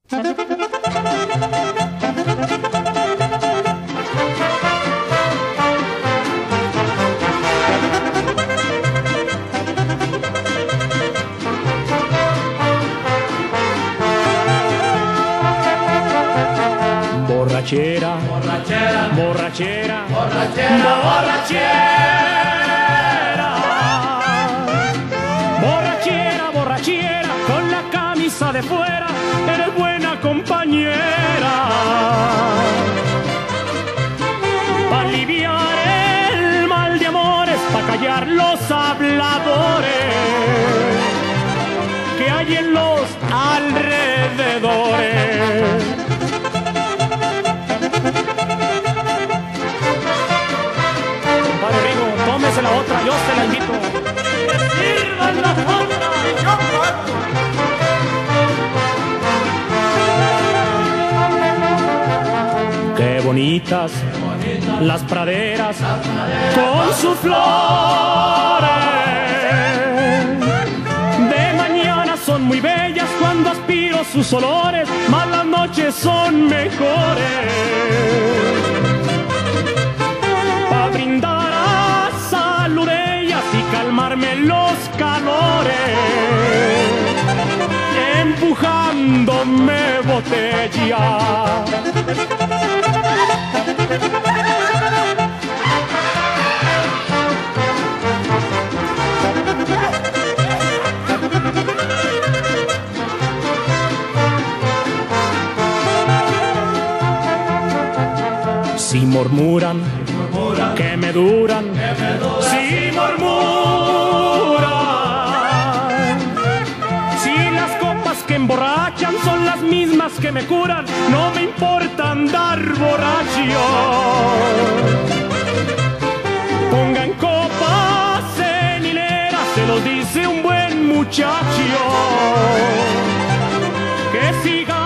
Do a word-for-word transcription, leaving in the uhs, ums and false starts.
Borrachera, borrachera, borrachera, borrachera, borrachera, borrachera, borrachera, con la camisa de fuera, eres buena compañera. Pa' aliviar el mal de amores, pa' callar los habladores que hay en los alrededores. Tómese la otra, yo se la invito. ¡Que sirvan las otras! ¡Yo cuento! Qué bonitas, Qué bonitas las praderas, las praderas con sus flores. De mañana son muy bellas cuando aspiro sus olores, mas las noches son mejores. Pa' brindar a salud de ellas y calmarme los calores, empujándome botella. Si murmuran, murmuran que me duran, que me duran, si murmuran, si las copas que emborrachan son las mismas que me curan, no me importa andar borracho. Pongan copas en hilera, se los dice un buen muchacho, que siga